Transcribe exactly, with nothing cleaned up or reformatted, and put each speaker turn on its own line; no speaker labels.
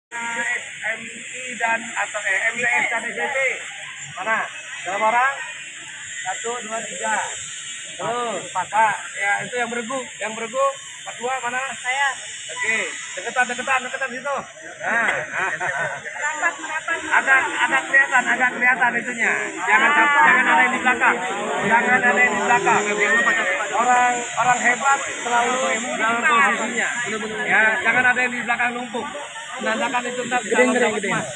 S M I dan atau eh, M B S dan S C P. Mana? Dalam orang? Satu, dua, tiga. Terus, Pak. Ya, itu yang beregu. Yang beregu. Pak dua mana? Saya. Oke, deketan, deketan, deketan situ. Nah,
Merapat, merapat.
agak, agak kelihatan, agak kelihatan itunya. Jangan sampai, jangan ada yang di belakang. Jangan ada yang di belakang. Orang, orang hebat selalu dalam posisinya. Ya, jangan ada yang di belakang numpuk. Menandakan itu tetap dalam dapat emas.